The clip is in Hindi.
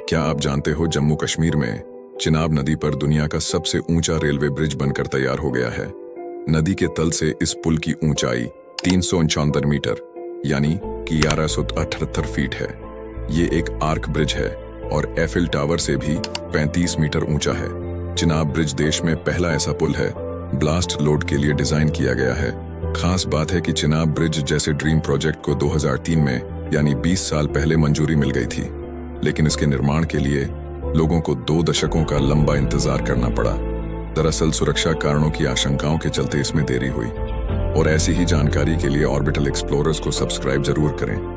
क्या आप जानते हो जम्मू कश्मीर में चिनाब नदी पर दुनिया का सबसे ऊंचा रेलवे ब्रिज बनकर तैयार हो गया है। नदी के तल से इस पुल की ऊंचाई 369 मीटर यानी कि 1178 फीट है। ये एक आर्क ब्रिज है और एफिल टावर से भी 35 मीटर ऊंचा है। चिनाब ब्रिज देश में पहला ऐसा पुल है ब्लास्ट लोड के लिए डिजाइन किया गया है। खास बात है कि चिनाब ब्रिज जैसे ड्रीम प्रोजेक्ट को 2003 में यानी 20 साल पहले मंजूरी मिल गई थी, लेकिन इसके निर्माण के लिए लोगों को 2 दशकों का लंबा इंतजार करना पड़ा। दरअसल सुरक्षा कारणों की आशंकाओं के चलते इसमें देरी हुई। और ऐसी ही जानकारी के लिए ऑर्बिटल एक्सप्लोरर्स को सब्सक्राइब जरूर करें।